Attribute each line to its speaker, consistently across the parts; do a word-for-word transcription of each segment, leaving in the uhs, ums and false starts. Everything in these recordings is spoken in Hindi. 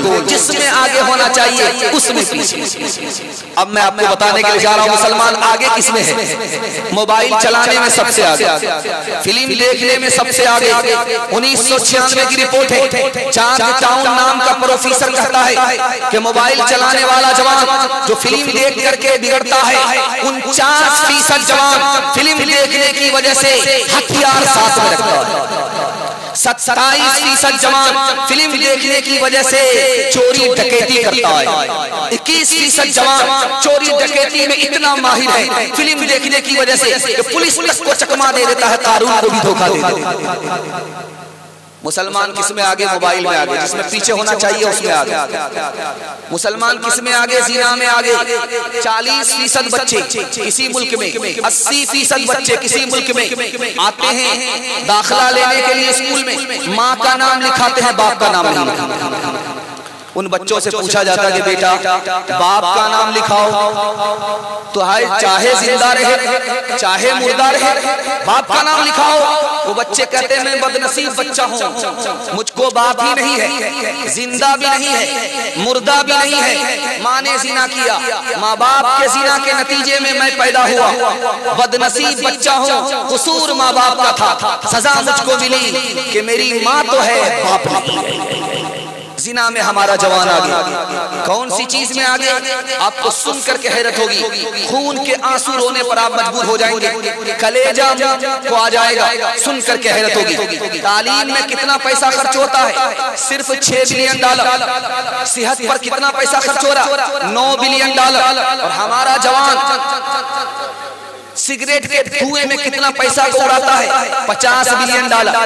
Speaker 1: जिसमें आगे होना चाहिए उसमें पीछे। अब मैं आपको बताने के लिए जा रहा हूँ मुसलमान आगे किसमें है। मोबाइल चलाने में सबसे आगे, फिल्म देखने में सबसे आगे। उन्नीस सौ छियानवे की रिपोर्ट है, चार्ज टाउन नाम का प्रोफेसर कहता है कि मोबाइल चलाने वाला जवान जो फिल्म देख करके बिगड़ता है, उनचास फीसद जवान फिल्म देखने की वजह से हथियार साथ में रखता है। सत्ताईस फीसद जवान फिल्म देखने की वजह से चोरी डकैती करता है। इक्कीस फीसद जवान चोरी डकैती में इतना माहिर है फिल्म देखने की वजह से कि पुलिस को चकमा दे देता है, कानून को भी धोखा दे देता है। मुसलमान किसमें आगे? मोबाइल में आगे। जिसमें पीछे होना चाहिए उसमें आगे। मुसलमान किसमें आगे? ज़िना में आगे। चालीस फीसद बच्चे किसी मुल्क में, अस्सी फीसद बच्चे किसी मुल्क में आते हैं दाखिला लेने के लिए स्कूल में, माँ का नाम लिखाते हैं, बाप का नाम नहीं लिखाते। उन बच्चों से पूछा जाता है कि बेटा बाप का नाम लिखाओ, तो हाय चाहे जिंदा रहे चाहे मुर्दा रहे बाप का नाम लिखाओ। वो बच्चे कहते हैं मैं बदनसीब बच्चा हूँ, मुझको बाप ही नहीं है, जिंदा भी नहीं है, मुर्दा भी नहीं है। माँ ने जिना किया, माँ बाप के जिना के नतीजे में मैं पैदा हुआ, बदनसीब बच्चा हूँ, कसूर माँ बाप का था, सजा मुझको मिली कि मेरी माँ तो है बाप नहीं। जिना में हमारा जवान आगे। कौन सी चीज में आगे? आपको सुन करके हैरत होगी, खून के आंसू रोने पर आप मजबूर हो जाएंगे, कलेजा को आ जाएगा, सुन करके हैरत होगी। तालीम में कितना पैसा खर्च होता है? सिर्फ छह बिलियन डॉलर। सेहत पर कितना पैसा खर्च हो रहा? नौ बिलियन डॉलर। और हमारा जवान सिगरेट के धुएं में कितना पैसा उड़ाता है? पचास बिलियन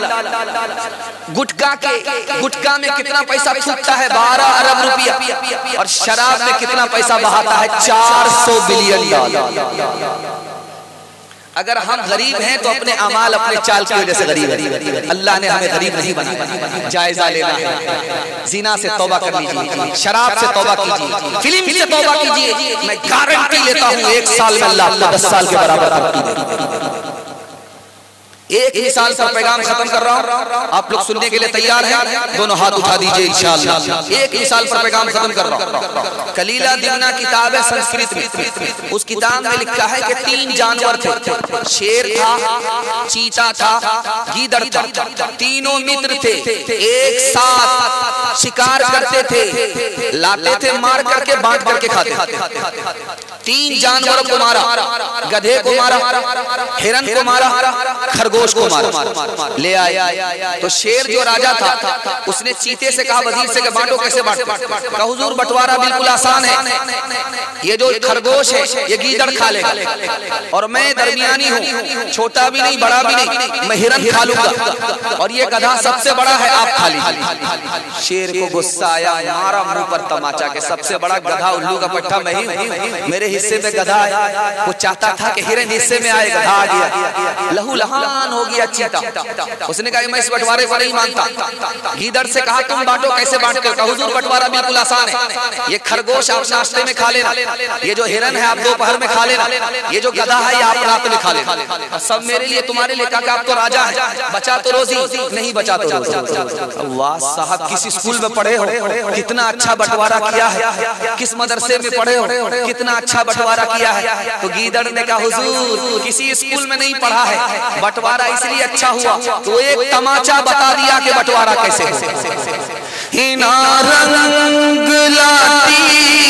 Speaker 1: डॉलर। गुटखा के गुटखा में कितना पैसा फूकता है? बारह अरब रुपया। और शराब में कितना पैसा बहाता है? चार सौ बिलियन डॉलर। अगर हम गरीब हैं तो अपने अमाल अपने चाल की वजह से गरीब है। अल्लाह ने हमें गरीब नहीं बनाया। जायजा लेना है, जिना से तौबा कर लीजिए, शराब से तौबा कीजिए, फिल्म से तौबा कीजिए। मैं गारंटी लेता हूँ एक साल में अल्लाह आपको दस साल के बराबर तरक्की देगा। एक ही साल का पैगाम खत्म कर रहा हूँ, आप लोग सुनने के लिए तैयार हैं? दोनों हाथ उठा दीजिए इंशाअल्लाह। एक ही साल पर पैगाम खत्म कर रहा हूँ। कलीला दिमना किताब है संस्कृत में, उस किताब में लिखा है कि तीन जानवर थे, शेर था, चीता था, गीदड़ था। तीनों मित्र थे, एक साथ शिकार करते थे, लाते थे, मार करके बांट करके खाते। तीन जानवरों को मारा, गधे को मारा, हिरन को मारा, खरगोश को मारा, ले आया। तो शेर जो राजा था उसने चीते से कहा वजीर से कि बांटो, कैसे बांटो? कहा हुजूर बंटवारा बिल्कुल आसान है, ये जो खरगोश है ये गीदड़ खा लेगा और मैं दरमियानी हूँ, छोटा भी नहीं बड़ा भी नहीं, मैं हिरन खा लूंगा और ये गधा सबसे बड़ा है, आप खा लीजिए। शेर को गुस्सा आया, मारा मुंह पर तमाचा के सबसे बड़ा गधा उल्लू का पट्टा मैं ही हूँ, मेरे हिस्से में गधा है। वो चाहता था कि हिरन हिस्से में आए, गधा आ गया, लहू लहान हो गया चीता। उसने कहा मैं इस बंटवारे को नहीं मानता। गीदड़ से कहा तुम बांटो, कैसे बांट कर? कहा हुजूर बंटवारा बिल्कुल आसान है, ये खरगोश आप नाश्ते में खा लेना, ये जो हिरन है आप दोपहर में खा लेना, ये जो गधा है ये आप रात में खा लेना, सब मेरे लिए तुम्हारे लिए। कहा आप तो राजा है, बचा तो रोजी, नहीं बचा तो रोजी। वाह साहब, किस स्कूल में पढ़े हो, कितना अच्छा बंटवारा किया है, किस मदरसे में पढ़े हो, कितना अच्छा बंटवारा किया है। तो गीदड़ ने कहा हुजूर किसी स्कूल में नहीं पढ़ा है, बंटवारा इसलिए अच्छा हुआ। तो एक तमाचा बता दिया कि बंटवारा कैसे हो। हिना रंग लाती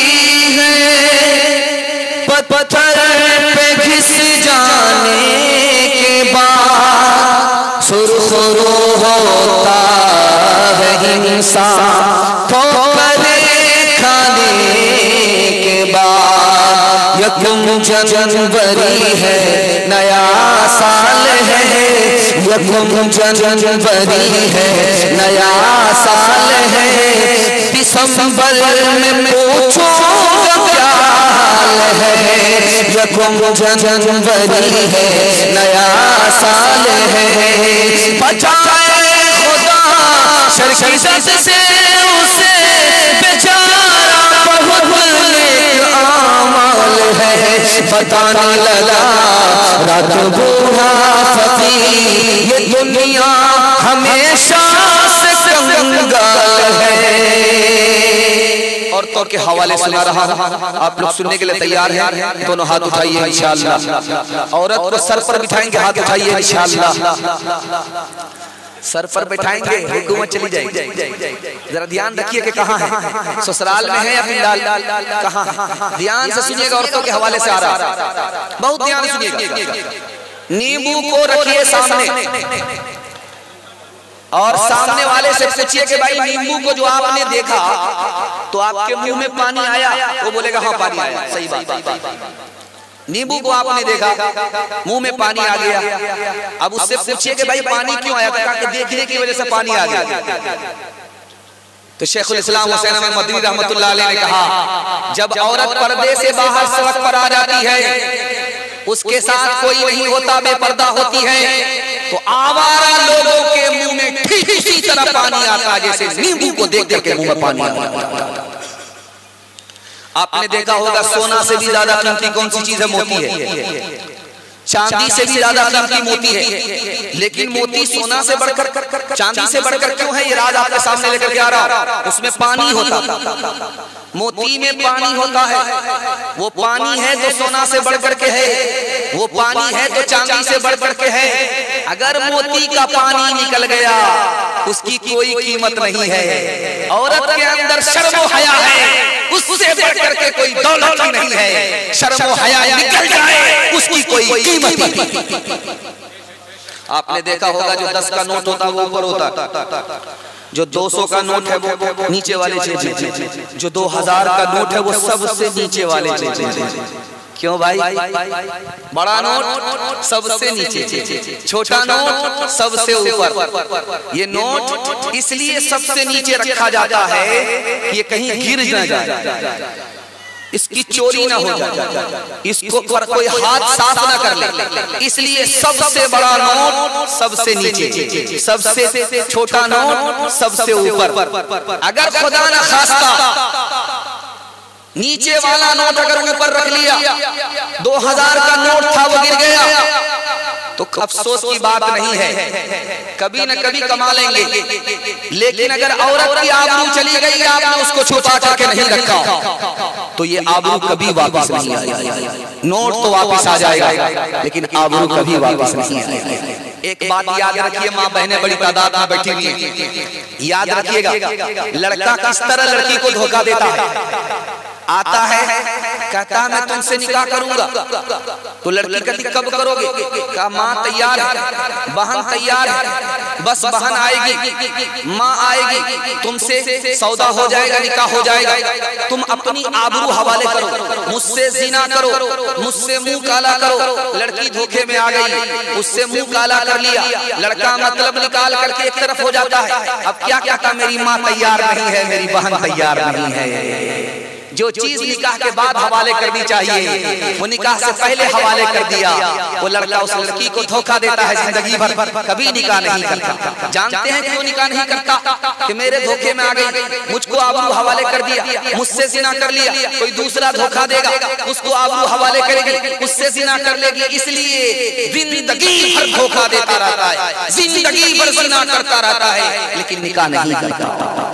Speaker 1: है पत्थर पे घिस जाने के बाद, सुरखुरो होता है इंसान ठोकरे खाने के बाद। यकम जनवरी है नया साल है, यकम जनवरी है नया साल है, दिसंबर में पूछो क्या हाल है। यकम जनवरी है नया साल है, बचाए खुदा शर्किदत से उसे, बेचारा बहुत नेक आमाल है। बताने लगा रात बूढ़ा फकीर, ये दुनिया हमेशा से कंगाल है। औरतों के हवाले सुना रहा हूं, आप लोग सुनने के लिए तैयार हैं? दोनों हाथ उठाइए इंशाअल्लाह। औरत को सर पर बिठाएंगे, हाथ उठाइए इंशाअल्लाह। सर पर बैठाएंगे, हुकूमत चली जाएगी। जरा ध्यान रखिए कि कहाँ है, ससुराल में है या पिंडाल, कहाँ है? ध्यान से सुनिएगा, औरतों के हवाले से आ रहा है, बहुत ध्यान सुनिएगा। नींबू को रखिए सामने और सामने वाले से पूछिए कि भाई नींबू को जो आपने देखा तो आपके मुंह में पानी आया? वो बोलेगा हाँ पानी आया। सही बात। नींबू को आपने देखा, मुंह में पानी आ गया। अब उससे पूछिए कि भाई पानी क्यों आया? कहा कि देखने की वजह से पानी आ गया। तो शेखुल इस्लाम हुसैन अहमद मदनी रहमतुल्लाह अलैह ने कहा, जब औरत पर्दे से बाहर सड़क पर आ जाती है, उसके साथ कोई नहीं होता, बेपर्दा होती है, तो आवारा लोगों के मुंह में ठीक इसी तरह पानी आता है जैसे नींबू को देख करके मुंह में पानी आता। आपने देखा होगा सोना से भी ज्यादा कीमती कौन सी चीज है? मोती है। चांदी से भी ज्यादा कीमती मोती है, लेकिन मोती सोना से बढ़कर, चांदी से बढ़कर क्यों है? ये राज आपके सामने लेकर के आ रहा। उसमें पानी होता, मोती में पानी होता है। वो पानी है तो सोना से बढ़कर के है, वो पानी है तो चांदी से बढ़कर के है। अगर मोती का पानी निकल गया उसकी कोई कीमत नहीं है। औरत के अंदर शर्म व हया है, उससे बढ़कर के कोई दौलत ही नहीं है। शर्म व हया निकल जाए उसकी कोई कीमत नहीं। आपने देखा होगा जो दस का नोट होता है वो ऊपर होता, जो दो सौ का नोट है वो नीचे वाले चीज, जो दो हजार का नोट है वो सबसे नीचे वाले चीज। क्यों भाई? बड़ा नोट सबसे नीचे, छोटा नोट सबसे ऊपर। ये नोट इसलिए सबसे नीचे रखा जाता है कि ये कहीं गिर न जाए, इसकी चोरी ना हो जाए, इसको पर कोई हाथ साफ ना कर ले, इसलिए सबसे बड़ा नोट सबसे नीचे, सबसे छोटा नोट सबसे ऊपर। अगर खुदा न खास्ता नीचे वाला नोट अगर ऊपर रख लिया, दो हजार का नोट था वो गिर गया, तो अफसोस की बात नहीं है, कभी न कभी कमा लेंगे। लेकिन अगर औरत की आबरू चली गई, आपने उसको छुपा करके नहीं रखा, तो ये आबरू कभी वापस नहीं आएगी। नोट तो वापस आ जाएगा लेकिन आबरू कभी वापस नहीं आएगा। एक बात याद रखिए, माँ बहनें बड़ी तादाद में बैठी हुई हैं, याद रखिएगा, लड़का किस तरह लड़की को धोखा देता है। आता है, कहता मैं तुमसे निकाह करूंगा, तो लड़की कहती कब करोगे? कहा माँ तैयार है, बहन तैयार है, बस बहन आएगी, माँ आएगी, तुमसे सौदा हो जाएगा, निकाह हो जाएगा। तुम अपनी आबरू हवाले करो, मुझसे जिना करो, मुझसे मुंह काला करो। लड़की धोखे में आ गई, उससे मुंह काला कर लिया, लड़का मतलब निकाल करके एक तरफ हो जाता है। अब क्या कहता? मेरी माँ तैयार नहीं है, मेरी बहन तैयार नहीं है। जो चीज निकाह के बाद हवाले करनी चाहिए वो निकाह से पहले हवाले कर दिया। वो लड़का उस लड़की को धोखा देता है जिंदगी भर, कभी निकाह नहीं करता। जानते हैं क्यों निकाह नहीं करता? कि मेरे धोखे में आ गई, मुझको आबरू हवाले कर दिया, मुझसे जिना कर लिया, कोई दूसरा धोखा देगा, उसको आबरू हवाले करेगी, उससे जिना कर लेगी, इसलिए जिंदगी भर धोखा देता रहता है, जिंदगी भर जिना करता रहता है, लेकिन निकाह नहीं करता।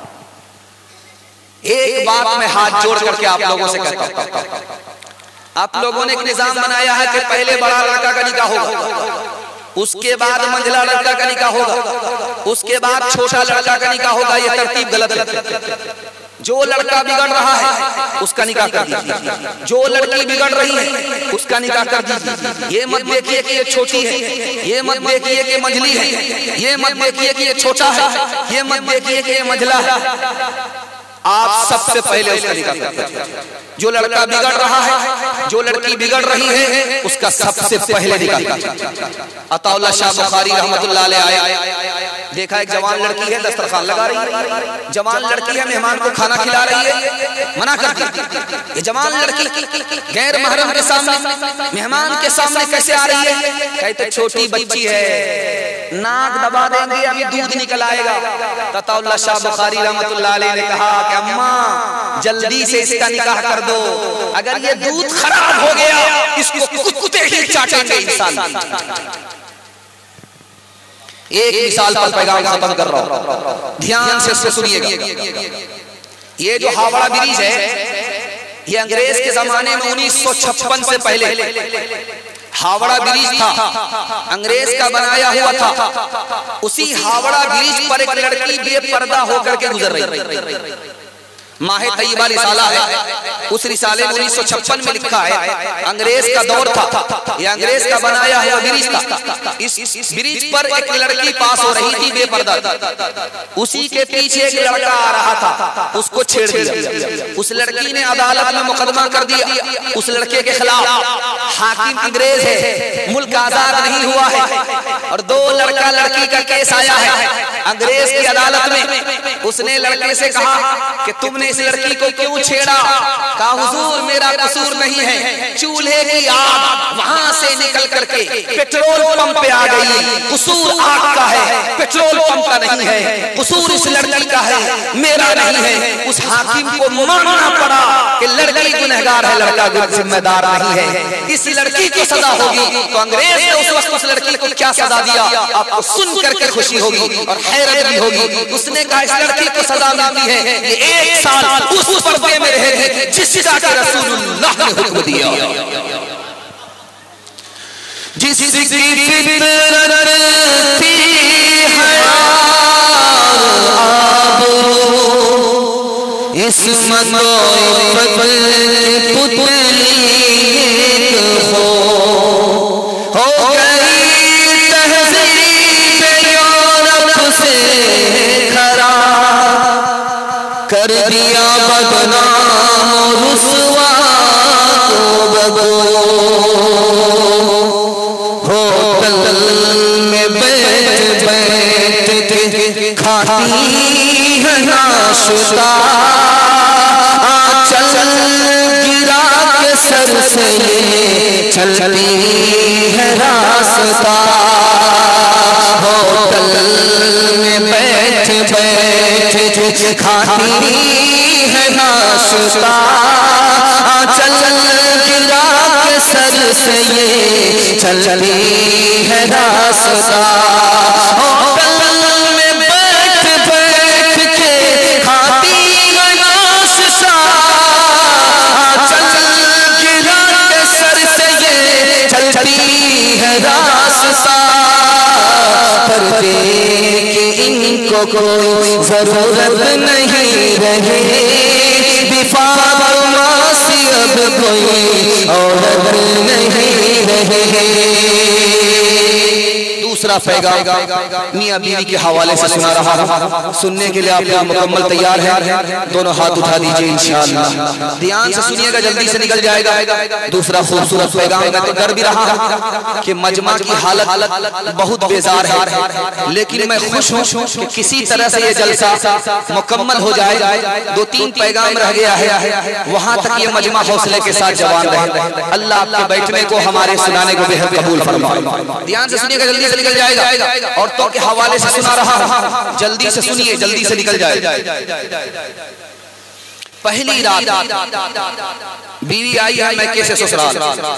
Speaker 1: एक बात मैं हाथ जोड़ करके आप लोगों से कहता हूं, आप लोगों ने एक निजाम बनाया है कि पहले बड़ा लड़का का निकाह होगा, उसके बाद मंझला लड़का का निकाह होगा, उसके बाद छोटा लड़का का निकाह होगा। ये तरतीब गलत है। जो लड़का बिगड़ रहा है उसका निकाह कर दीजिए, जो लड़की बिगड़ रही है उसका निकाह कर दीजिए। ये मत देखिए कि ये छोटी है, ये मत देखिए कि मंझली है, ये मत देखिए कि ये छोटा है, ये मत देखिए कि ये मंझला है। आप सबसे पहले उसका निकाह करते। जो लड़का बिगड़ रहा है, जो लड़की बिगड़ रही है, उसका सबसे पहले निकाह। अताउल्लाह शाह बुखारी रहमतुल्लाह अलैह आया, देखा एक जवान लड़की है दस्तरखान लगा रही है, जवान लड़की है मेहमान को खाना खिला रही है, मना कर दी। ये जवान लड़की गैर महरम के सामने, मेहमान के सामने कैसे आ रही है? कहते छोटी बच्ची है, नाक दबा देंगे अभी दूध निकल आएगा। अताउल्लाह शाह बुखारी रहमतुल्लाह अलैह ने कहा कि अम्मा जल्दी से इसका निकाह कर दो, अगर ये दूध खराब हो गया इसको कुत्ते ही चाटेंगे इंसान। एक मिसाल पर पैगाम खत्म कर रहा हूं, ध्यान से सुनिएगा। ये जो हावड़ा ब्रिज है ये अंग्रेज के जमाने में उन्नीस सौ छप्पन से पहले हावड़ा ब्रिज था, अंग्रेज का बनाया हुआ था। उसी हावड़ा ब्रिज पर एक लड़की बेपर्दा होकर के गुजर रही। माहे तैयबा रिसाला है, उस रिसाले में उन्नीस सौ छप्पन में लिखा है, अंग्रेज का दौर था, ये अंग्रेज का बनाया हुआ ब्रिज था। इस ब्रिज पर एक लड़की पास हो रही थी बेपर्दा, उसी के पीछे एक लड़का आ रहा था, उसको छेड़ दिया। उस लड़की ने अदालत में मुकदमा कर दिया उस लड़के के खिलाफ। हाकिम अंग्रेज है, मुल्क आजाद नहीं हुआ है और दो लड़का लड़की का केस आया है अंग्रेज की अदालत में। उसने लड़के से कहा कि तुमने इस लड़की को क्यों छेड़ा? कहा हुजूर मेरा कसूर नहीं है, चूल्हे की आग वहां से निकल करके पेट्रोल पंप पे आ गई, कसूर आग का है, पेट्रोल पंप का नहीं है, कसूर इस लड़की का है, मेरा नहीं है। उस हाकिम को मानना पड़ा कि लड़की गुनहगार है, लड़का जिम्मेदार नहीं है, इस लड़की को सजा होगी। तो अंग्रेज ने उस वक्त उस लड़की को क्या सजा दिया आपको सुन करके खुशी होगी और हैरत भी होगी। उसने कहा इस लड़की को सजा मिलती है, ये एक साल उस पर्दे में रहे जिसका के रसूलुल्लाह ने हुक्म दिया। जिसकी फितरत थी इस्मत पुतली हो हो गई तहज़ीब यूरोप से खरा, कर दिया बदनाम रुसवा को बगो। होटल में बैठ बैठ के खाती है नाश्ता, चल गिरा के सर से ये चलती है रास्ता। होटल में बैठ बैठ खाती है नाश्ता, चल गिरा के सर से ये चलती है रास्ता। होटल में बैठ बैठ के खाती है नाश्ता, चल गिरा के सर से ये चलती है रास्ता। पर्दे की इनको कोई जरूरत नहीं रहे, विफाक मासी अब कोई औरत नहीं रहे। दूसरा पैगाम मियां बीवी के हवाले से सुना रहा हूं, सुनने के लिए आप लोग मुकम्मल तैयार हैं? दोनों हाथ उठा दीजिए इंशाअल्लाह। ध्यान से सुनिएगा, जल्दी से निकल जाएगा। दूसरा खूबसूरत पैगाम, मैं तो डर भी रहा हूं कि मजमा की हालत बहुत बेजार है, लेकिन मैं खुश हूं कि किसी तरह से ये जलसा मुकम्मल हो जाए। दो तीन पैगाम रह गया है, वहां तक ये मजमा हौसले के साथ जवान रहे। अल्लाह आपके बैठने को हमारे सुनाने को बेहद कबूल फरमाए। ध्यान से सुनिएगा, जल्दी से निकल जाएगा। औरतों के हवाले से सुना रहा हूं, जल्दी से सुनिए, जल्दी से निकल जाए। पहली रात बीवी आई है मैं कैसे ससुराल,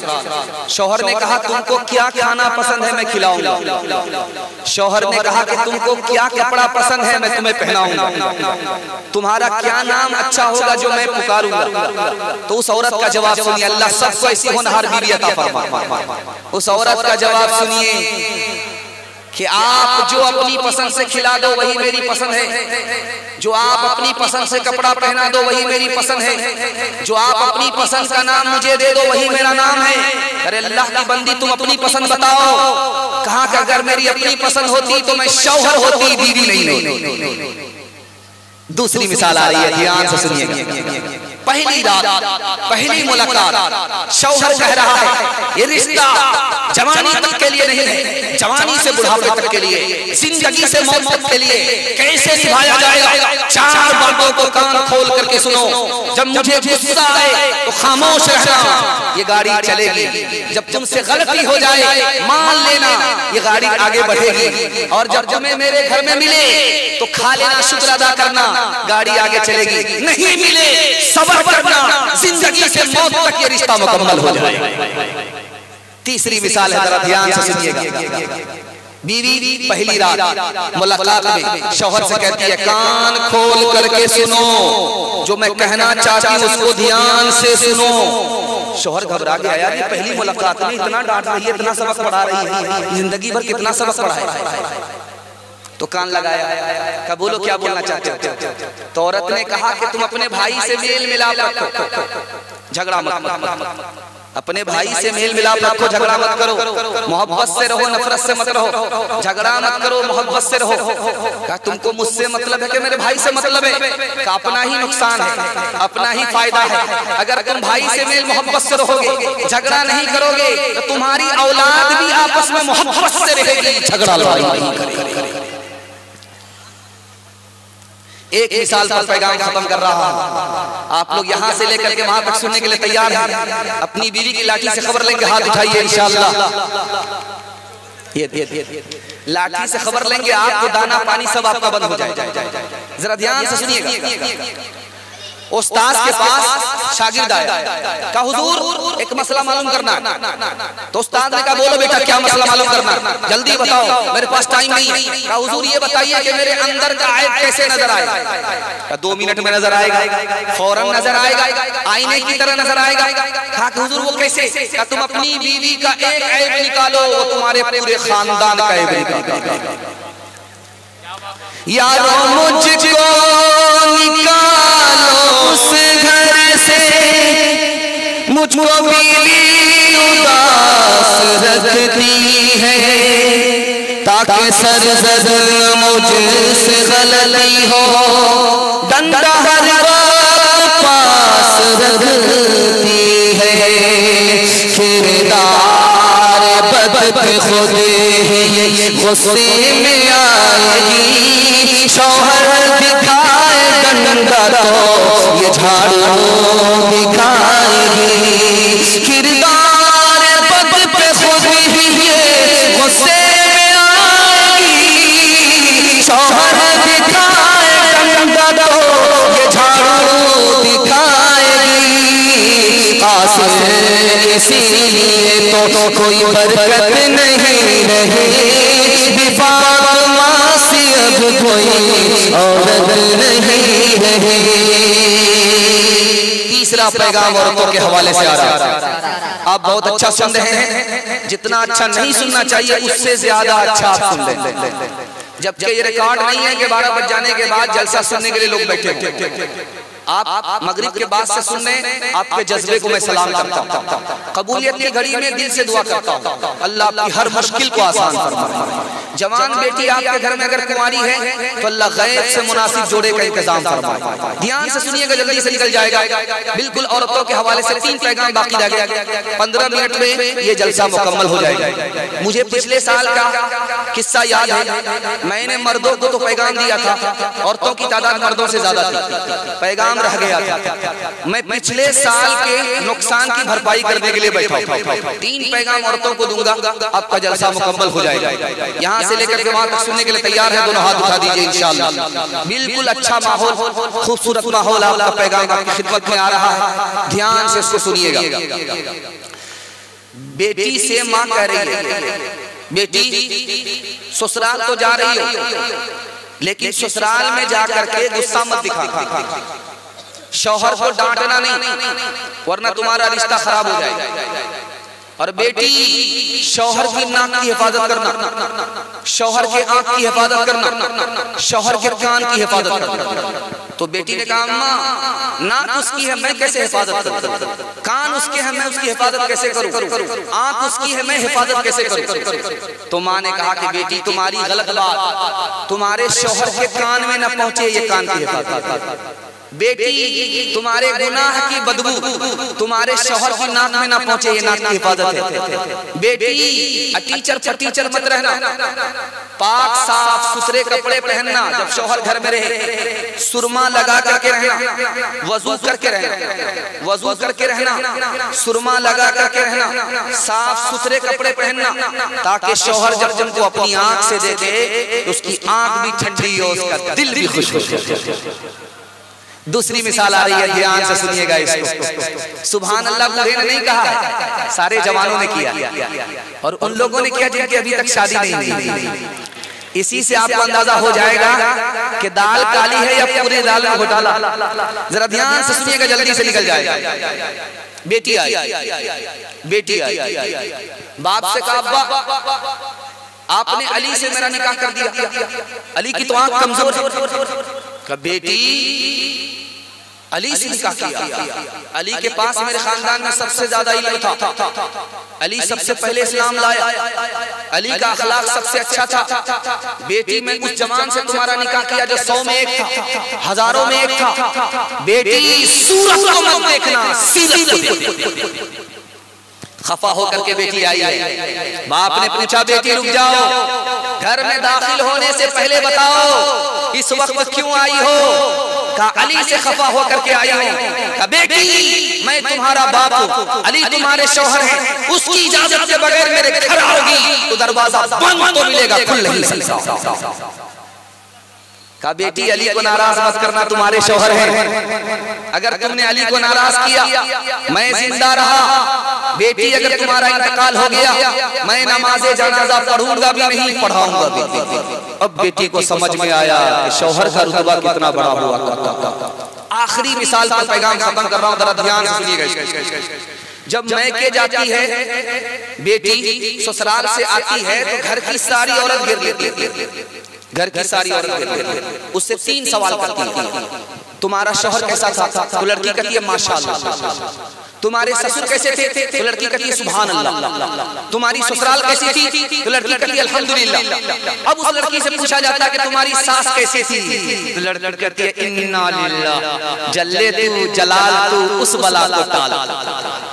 Speaker 1: शौहर ने कहा तुमको क्या खाना पसंद है मैं खिलाऊंगा। शौहर ने कहा कि तुमको क्या कपड़ा पसंद है मैं तुम्हें पहनाऊंगा। तुम्हारा क्या नाम अच्छा होगा जो मैं पुकारूंगा। तो उस औरत का जवाब सुनिए, अल्लाह सबको ऐसी होनहार बीवी अता फरमाए। उस औरत का जवाब सुनिए कि आप जो अपनी पसंद से खिला दो वही मेरी पसंद है, जो आप अपनी पसंद से कपड़ा पहना दो वही मेरी पसंद है, जो आप अपनी पसंद का नाम मुझे दे दो वही मेरा नाम है। अरे अल्लाह की बंदी तुम अपनी पसंद बताओ। कहा कि अगर मेरी अपनी पसंद होती तो मैं शौहर होती, बीवी नहीं। दूसरी मिसाल आ रही है, ध्यान से सुनिएगा। पहली रात, पहली मुलाकात, शौहर कह रहा है ये रिश्ता जवानी तक के लिए नहीं है, जवानी से बुढ़ापे तक के लिए, जिंदगी से मौत तक के लिए कैसे निभाया जाएगा। चार बातों को कान खोल करके सुनो। जब मुझे गुस्सा आए तो खामोश रहना, ये गाड़ी चलेगी। जब तुमसे गलती हो जाए मान लेना, ये गाड़ी आगे बढ़ेगी। और जब तुम्हें मेरे घर में मिले तो खा लेना, शुक्र अदा करना, गाड़ी आगे चलेगी। नहीं मिले सब्र करना, जिंदगी से मौत तक ये रिश्ता मुकम्मल हो जाए। तीसरी मिसाल है, जरा ध्यान से सुनिएगा। बीवी पहली रात मुलाकात में शौहर से कहती है, कान खोल करके सुनो, जो मैं कहना चाहती हूँ उसको ध्यान से सुनो। शौहर घबरा गया, यार ये पहली मुलाकात में इतना डांट रही है, इतना सबक पढ़ा रही है, जिंदगी भर कितना सबक पढ़ा है। तो कान लगाया, कहा बोलो क्या बोलना चाहते हो। तो औरत ने कहा कि तुम अपने भाई से मेल मिलाप रखो, झगड़ा मत, अपने भाई से मेल मिलाप रखो, झगड़ा मत करो, मोहब्बत से रहो, नफरत से मत रहो, झगड़ा मत करो, मोहब्बत से रहो। कहा तुमको मुझसे मतलब है कि मेरे भाई से मतलब है? कहा अपना ही नुकसान है, अपना ही फायदा है। अगर तुम भाई से मेल मोहब्बत से रहोगे, झगड़ा नहीं करोगे, तो तुम्हारी औलाद भी आपस में मोहब्बत से रहेगी, झगड़ा लड़ाई नहीं करेगी। एक मिसाल पर पैगाम खत्म कर रहा हूं, आप लोग यहां से लेकर के वहां तक सुनने के लिए तैयार हैं? अपनी बीवी की लाठी से खबर लेंगे, हाथ उठाइए इंशाअल्लाह। ये, ये, ये, लाठी से खबर लेंगे आप तो दाना पानी सब आपका बंद हो जाए। जरा ध्यान से सुनिएगा। उस्ताद के पास शागिर्द आया, कहा हुजूर एक मसला मालूम करना। तो उस्ताद ने कहा बोलो बेटा क्या मसला मालूम करना, जल्दी बताओ, मेरे पास टाइम नहीं है। कहा हुजूर ये बताइए कि मेरे अंदर का ऐब कैसे नजर आएगा? कहा दो मिनट में नजर आएगा, फौरन नजर आएगा, आईने की तरह नजर आएगा। कहा हुजूर वो कैसे? कहा तुम अपनी बीवी का एक ऐब निकालो, वो तुम्हारे पूरे खानदान का ऐब निकालेगा। यारों मुझको निकालो उस घर से, मुझको बीवी उदास रखती है, ताकि सरजद मुझसे गलती हो, डंडा हर वक्त पास रखती है। किरदार बद खुद ही गुस्से में आएगी, शौहर दिखाए डंडा तो ये झाड़ू दिखाएगी। किरदार बद पे खुद ही गुस्से में आएगी, शौहर दिखाए डंडा तो ये झाड़ू दिखाएगी। इसीलिए तो कोई बरकत नहीं रही, मासी अब कोई औरत नहीं रही। तीसरा पैगाम औरतों के हवाले से आ रहा है। आप बहुत अच्छा सुन रहे हैं, जितना अच्छा नहीं सुनना चाहिए उससे ज्यादा अच्छा आप सुन लें। जबकि ये रिकॉर्ड नहीं है कि बारह बज जाने के बाद जलसा सुनने के लिए लोग बैठे हैं। आप मगरिब के बाद से सुनने, आपके जज्बे को मैं सलाम करता हूँ। कबूलियत की घड़ी में दिल से दुआ करता हूँ, अल्लाह आपकी हर मुश्किल को आसान फरमाए। जवान बेटी आपके घर में अगर कुंवारी है तो अल्लाह गैब से मुनासिब जोड़े का इंतजाम फरमाए। ध्यान से सुनिएगा, जल्दी से निकल जाएगा। बिल्कुल औरतों के हवाले से तीन पैगाम बाकी रह गया, पंद्रह मिनट में ये जलसा मुकम्मल हो जाएगा। मुझे पिछले साल का किस्सा याद है, मैंने मर्दों को तो पैगाम दिया था, औरतों की तादाद मर्दों से ज्यादा थी, पैगाम रह गया था। मैं पिछले साल के नुकसान की भरपाई करने के लिए बैठा हूं। तीन पैगाम औरतों को दूंगा, आपका जलसा मुकम्मल हो जाएगा। यहाँ से लेकर के वहां तक सुनने के लिए तैयार है? दोनों हाथ उठा दीजिए इंशाअल्लाह। बिल्कुल अच्छा माहौल, खूबसूरत माहौल, आपका पैगाम आपकी खिदमत में आ रहा है, ध्यान से उसको सुनिएगा। बेटी से माँ कह रही है, बेटी ससुराल तो जा रही हो, लेकिन ससुराल में जाकर के गुस्सा मत दिखा, शौहर को डांटना नहीं, वरना तुम्हारा रिश्ता खराब हो जाएगा। और बेटी शौहर की नाक की हिफाजत करना, शौहर के आंख की हिफाजत करना, शौहर के कान की हिफाजत करना। तो बेटी ने कहा अम्मा नाक उसकी है, मैं कैसे हिफाजत करूं? कान उसके हैं, मैं उसकी हिफाजत कैसे करूं? आंख उसकी है, मैं हिफाजत कैसे करूं? तो माँ ने कहा कि बेटी तुम्हारी गलत बात तुम्हारे शौहर के कान में न पहुंचे, ये कान की हिफाजत। बेटी तुम्हारे गुनाह की बदबू तुम्हारे शौहर की नाक में ना पहुंचे, ये नाक की हिफाजत है। बेटी टीचर पर टीचर मत रहना, पाक साफ सुथरे कपड़े पहनना, जब शौहर घर में रहे सुरमा लगा करके रहना, वजू करके रहना, वजू करके रहना, सुरमा लगा करके रहना, साफ सुथरे कपड़े पहनना, ताकि शौहर जब तुमको अपनी आंख से देखे तो उसकी आंख भी ठंडी हो, उसका दिल भी खुश हो। दूसरी मिसाल आ रही है, ध्यान से सुनिएगा इसको। सुभान अल्लाह बूढ़े ने नहीं कहा, सारे जवानों ने किया और उन लोगों ने किया जिनकी अभी तक शादी नहीं हुई। इसी से आपको अंदाजा हो जाएगा कि दाल काली है या पूरे दाल में घोटाला। जरा ध्यान से सुनिएगा, जल्दी से निकल जाएगा। बेटी आई, बेटी आई, बाप से कहा अब्बा आपने अली से मेरा निकाह कर दिया, अली की तो आंख कमजोर है। बेटी अली से निकाह किया, अली के पास मेरे खानदान में सबसे ज्यादा इल्म था, अली सबसे पहले इस्लाम लाया, अली का अखलाक सबसे अच्छा था। बेटी मैं उस जवान से तुम्हारा निकाह किया जो सौ में एक था, हजारों में एक था। बेटी सूरत को मत देखना, सीरत को देखना। खफा होकर के बेटी आई है। बाप ने पूछा बेटी रुक जाओ, घर में दाखिल होने से पहले बताओ इस वक्त क्यों आई हो? कहा अली से खफा होकर के आई हूं। कहा बेटी मैं तुम्हारा बाप हूं, अली तुम्हारे शौहर हैं, उसकी इजाजत के बगैर मेरे घर आओगी तो दरवाजा बंद तो मिलेगा, खुल नहीं सकता। कहा बेटी अली को नाराज मत करना, तुम्हारे शौहर हैं, अगर तुमने अली को नाराज किया मैं जिंदा रहा, बेटी अगर तुम्हारा इंतकाल हो गया मैं नमाज़े जनाजा पढ़ूंगा भी नहीं, पढ़ाऊंगा भी। अब बेटी को समझ में आया कि शौहर का रुतबा कितना बड़ा हुआ करता। आखिरी मिसाल पर पैगाम खत्म कर रहा हूं, जरा ध्यान से सुनिएगा। जब मैके जाती है बेटी, ससुराल से आती है तो घर की सारी औरत गिर लेती है, घर की सारी औरत उससे तीन सवाल करती है। तुम्हारा शौहर कैसा था? तो लड़की कहती है माशाअल्लाह। तुम्हारे ससुर कैसे थे? तो लड़की कहती है सुभान अल्लाह। तुम्हारी ससुराल कैसी थी? तो लड़की कहती है अल्हम्दुलिल्लाह। अब उस लड़की से पूछा जाता है कि तुम्हारी सास कैसी थी? तो लड़की कहती है इन्ना लिल्लाह जल्ले तू जलाल तू उस बला को टाल।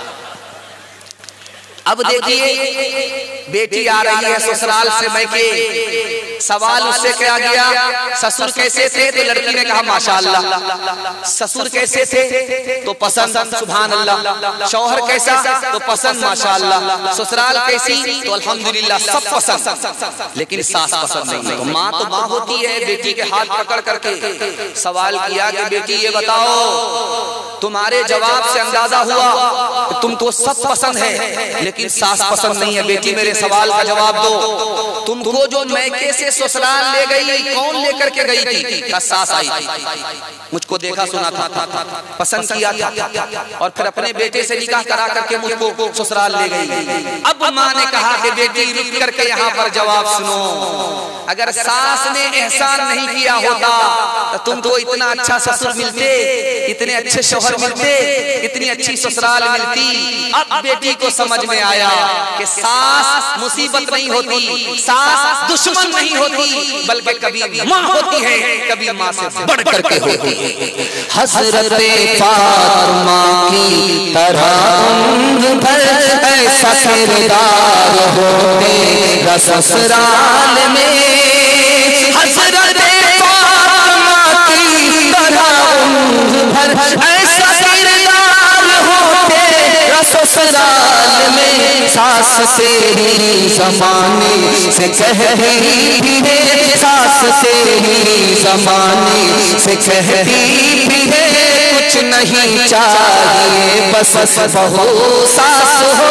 Speaker 1: अब देखिए बेटी आ रही है ससुराल से मैके, सवाल उससे क्या गया ससुर कैसे थे? तो लड़की ने कहा माशाअल्लाह। ससुर कैसे थे? तो पसंद सुभान अल्लाह। शौहर कैसा? तो पसंद माशाअल्लाह। ससुराल कैसी? तो अल्हम्दुलिल्लाह सब पसंद, लेकिन सास पसंद नहीं। तो माँ तो माँ होती है, बेटी के हाथ पकड़ करके सवाल किया कि बेटी ये बताओ, तुम्हारे जवाब से अंदाजा हुआ कि तुमको सब पसंद है लेकिन सास पसंद नहीं है। बेटी मेरे सवाल का जवाब दो, तुमको जो मैके से ससुराल ले गई कौन लेकर के गई थी? का सास आई थी, मुझको देखा सुना था, पसंद किया था और फिर अपने बेटे से निकाह करा करके मुझको ससुराल ले गई। अब माँ ने कहा कि बेटी रुक करके यहाँ पर जवाब सुनो, अगर सास ने एहसान नहीं किया होता तो तुमको इतना अच्छा ससुर मिलते, इतने अच्छे शौहर मिलते, इतनी अच्छी ससुराल मिलती। अब बेटी को समझ में आया कि सास मुसीबत नहीं होती, सास दुश्मन नहीं होती, बल्कि कभी माँ होती है, कभी माँ से बढ़ करके होती है।
Speaker 2: हज़रत फातिमा की तरह उम्र भर ऐसा किरदार होते ससुराल में। हज़रत फातिमा की तरह उम्र भर ऐसा किरदार होते ससुराल में। सास तेरी ज़माने से कहती भी है, सास तेरी ज़माने से कहती भी है, कुछ नहीं चाहिए बस बहू सास हो।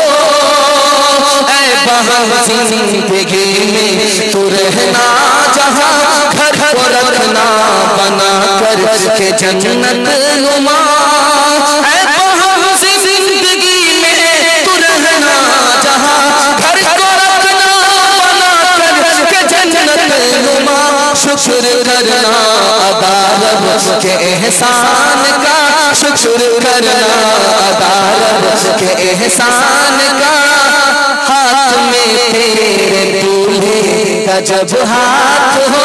Speaker 2: ऐ बहन जिंदगी में तू रहना जहाँ, घर को रखना बना कर के जन्नत नुमा। ऐ बहन जिंदगी में तू रहना जहाँ, घर को रखना बना कर के जन्नत नुमा। शुक्र करना अदा रब के एहसान का, शुक्र करना अदा रब के एहसान का। हाथ में तेरे दूल्हे का जब हाथ हो।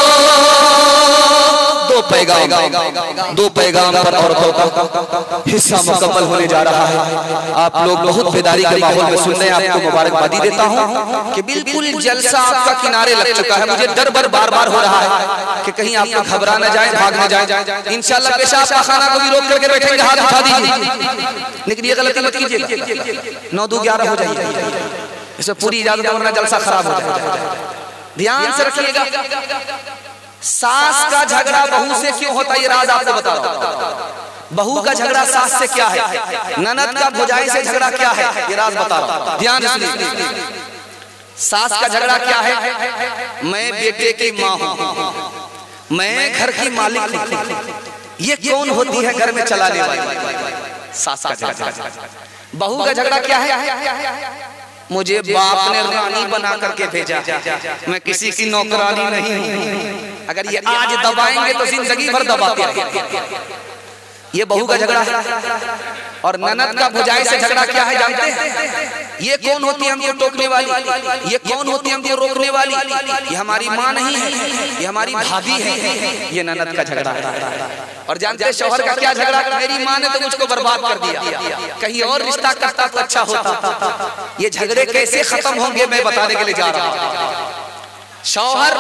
Speaker 1: दो पैगाम, दो पैगाम पर औरतों का हिस्सा मुकम्मल होने जा रहा है। आप लोग बहुत बेदारी के माहौल में सुन रहे हैं, आपको मुबारकबादी देता हूँ कि बिल्कुल जलसा आपका किनारे लग चुका है। मुझे डर बर बार बार हो रहा है कि कहीं आप लोग घबरा न जाए, भाग न जाए। इंशाअल्लाह पेशाब का खाना को भी रोक करके बैठेंगे, हाथ उठा दीजिए, लेकिन ये गलती मत कीजिएगा। नौ दो ग्यारह हो जाएगी, इसमें पूरी इजाजत वरना जलसा खराब हो जाएगा। ध्यान से रखिएगा। सास का झगड़ा बहू से क्यों होता है, ये राज आपको बता रहा हूं। बहू का झगड़ा सास से क्या है, ननद का भौजाई से झगड़ा क्या है, ये राज बता रहा हूं, ध्यान सुनिए। सास का झगड़ा क्या है, मैं बेटे की माँ हूं, मैं घर की मालिक हूं, ये कौन होती है घर में चलाने वाली, सास का झगड़ा। बहू का झगड़ा क्या है, मुझे बाप ने रानी बना करके भेजा, मैं किसी की नौकरानी नहीं हूं, अगर ये आज दबाएंगे तो जिंदगी भर दबाते रहेंगे, ये बहू का झगड़ा है। और ननद का भौजाई से झगड़ा क्या है जानते हैं, ये कौन होती है हमको टोकने वाली, ये कौन होती है हमको रोकने वाली, ये हमारी माँ नहीं है, ये हमारी भाभी है, ये ननद का झगड़ा है। और जानते हैं शौहर का क्या झगड़ा, मेरी माँ ने तो मुझको बर्बाद कर दिया, कहीं और रिश्ता करता तो अच्छा होता। ये झगड़े कैसे खत्म होंगे मैं बताने के लिए जा रहा हूँ। शौहर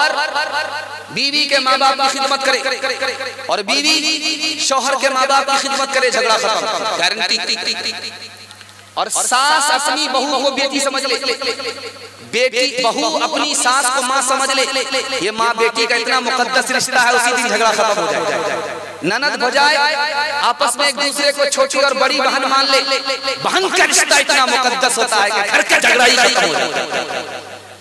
Speaker 1: बीवी के माँ बाप की खिदमत करे और बीवी शौहर के माँ बाप की खिदमत करे, झगड़ा खत्म, गारंटी। और सास अपनी बहू को बेटी समझ ले, बेटी बहू अपनी सास को माँ समझ ले, ये माँ बेटी का इतना मुकद्दस रिश्ता है, उसी दिन झगड़ा खत्म हो जाए। ननद भौजाई आपस में एक दूसरे को छोटी और बड़ी बहन मान ले, बहन का रिश्ता इतना मुकद्दस होता है कि घर का झगड़ा ही खत्म हो जाए।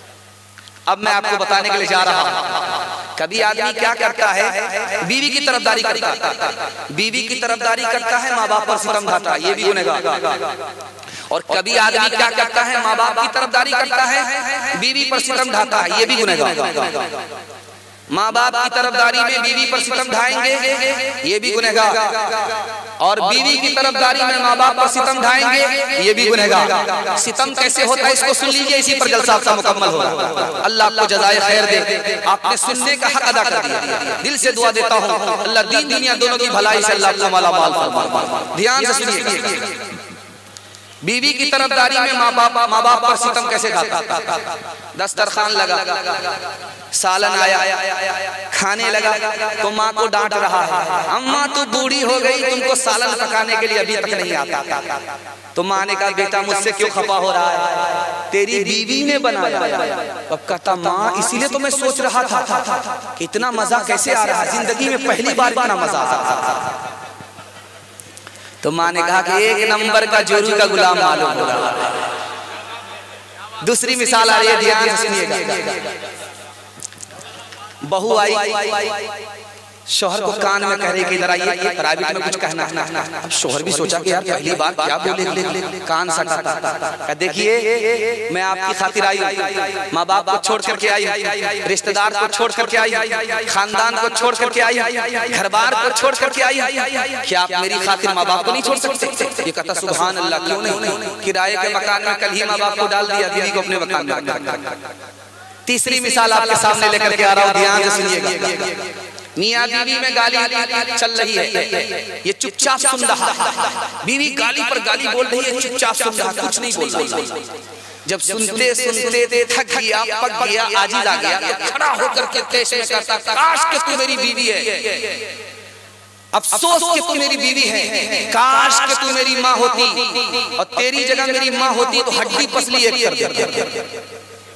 Speaker 1: अब मैं आपको बताने के लिए जा रहा हूं, कभी आदमी क्या करता है, बीवी की तरफदारी करता है, बीवी की तरफदारी करता है, माँ बाप पर सितम ढाता, ये भी गुनहगार। और कभी आदमी क्या करता है, माँ बाप की तरफदारी करता है, बीवी पर सितम ढाता है, ये भी गुनहगार। माँ बाप की तरफदारी में बीवी पर सितम ढाएंगे, ये भी गुनहगार। और बीवी की तरफदारी में माँ बाप पर सितम ढाएंगे, ये भी गुनहगार। सितम कैसे होता है इसको सुन लीजिए, इसी पर जलसा आपका मुकम्मल होगा। अल्लाह आपको जज़ाए खैर दे, आपने सुनने का हक अदा कर दिया। दिल से दुआ देता हूँ अल्लाह दीन दुनिया दोनों की भलाई से अल्लाह आपको मालामाल फरमाए। ध्यान से सुनिए, बीवी की तरफदारी में माँ बाप माँ बाप पर सितम कैसे ढाता। दस्तरखान लगा, सालन आया, खाने लगा तो माँ को डांट रहा है, अम्मा तू बूढ़ी हो गई, तुमको सालन पकाने के लिए अभी तक नहीं आता। तो माँ ने कहा बेटा मुझसे क्यों खफा हो रहा है, तेरी बीवी ने बनाया। अब कहता माँ इसीलिए तो मैं सोच रहा था कि इतना मजा कैसे आ रहा है, जिंदगी में पहली बार इतना मजा आता। तो माँ ने कहा कि एक नंबर का जोरू का गुलाम मालूम हो रहा है। दूसरी मिसाल आ रही है, ध्यान से सुनिएगा। बहू आई, शौहर को कान में कह रही कि इधर आइए, प्राइवेट में कुछ कहना है। अब शौहर भी सोचा कि यार पहली बार क्या बोले, कान सटा। देखिए मैं आपकी खातिर आई, माँ बाप को छोड़ करके आई, रिश्तेदार को छोड़ करके आई, खानदान को छोड़ करके आई, घर बार को छोड़ करके आई, क्या आप मेरी खातिर माँ बाप को नहीं छोड़ सकते? ये कहता सुभान अल्लाह, क्यों नहीं, किराए के मकान में कल ही माँ बाप को डाल दिया, बीवी को अपने मकान में। तीसरी मिसाल आपके सामने लेकर के आ रहा हूं, ध्यान से सुनिएगा। मियां बीवी में गाली चल रही है, ये चुपचाप सुन रहा है, बीवी गाली पर गाली बोल रही है, चुपचाप सुन रहा, कुछ नहीं बोल रहा। जब सुनते सुनते थक गया, पक गया, आजिज आ गया, तो खड़ा होकर के पेश में कहता काश कि तू मेरी बीवी है, अफसोस कि तू मेरी बीवी है, काश कि तू मेरी माँ होती और तेरी जगह मेरी माँ होती तो हड्डी पसली एक कर देती।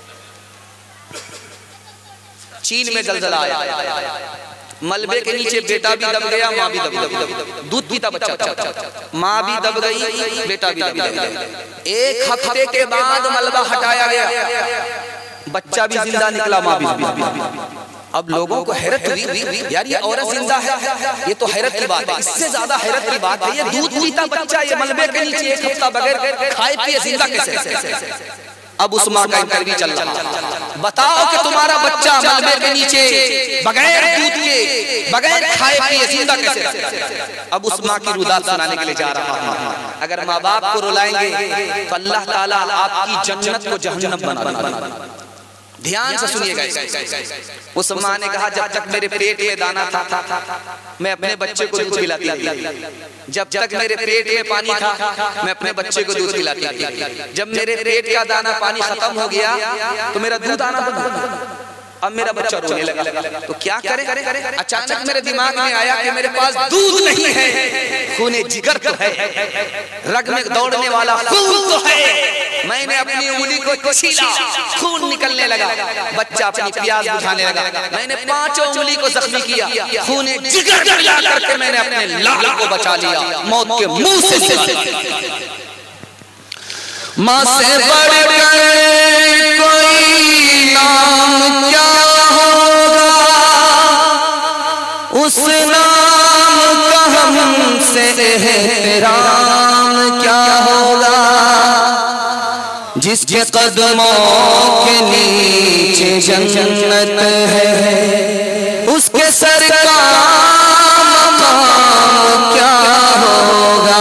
Speaker 1: चीन में जलजला आया, मलबे के नीचे बेटा भी दब गया, माँ भी दब गई, दूध पीता बच्चा, माँ भी दब गई, बेटा भी दब गया। एक हफ्ते के बाद मलबा हटाया गया, बच्चा भी जिंदा निकला, माँ भी जिंदा। अब लोगों को हैरत हुई, यार ये औरत जिंदा है, ये तो हैरत की बात है। इससे ज्यादा हैरत की बात है, ये दूध पीता बच्चा ये मलबे के नीचे एक हफ्ता बगैर खाए पिए जिंदा कैसे? अब उस माँ का इंटरव्यू चल रहा है, बताओ कि तुम्हारा बच्चा मलबे के नीचे बगैर दूध के बगैर खाए पिए जिंदा कैसे? अब उस माँ की रुदात सुनाने के लिए जा रहा हूँ। अगर माँ बाप को रुलाएंगे तो अल्लाह ताला आपकी जन्नत को जहन्नम बना देगा। ध्यान से सुनिएगा। उस माँ ने कहा जब तक मेरे पेट में दाना था मैं अपने बच्चे को दूध पिलाती थी, जब तक मेरे पेट में पानी था मैं अपने बच्चे को दूध पिलाती थी, जब मेरे पेट का दाना पानी खत्म हो गया तो मेरा दूध आना बंद हो गया। अब मेरा बच्चा रोने लगा, तो क्या करे? अचानक मेरे दिमाग में आया कि मेरे पास दूध नहीं है, खूने जिगर तो है, रग में दौड़ने वाला खून तो है, मैंने अपनी उंगली को छीला, खून निकलने लगा, बच्चा अपनी प्यास बुझाने लगा। मैंने पांचों उंगली को जख्मी किया, खून जिगर मिला करके मैंने अपने लाल को बचा लिया मौत के मुंह से।
Speaker 2: माँ से बढ़कर कोई नाम क्या होगा, उस नाम का हमसे एहतराम क्या होगा। जिसके कदमों के नीचे जन्नत है, उसके सर का मकाम क्या होगा।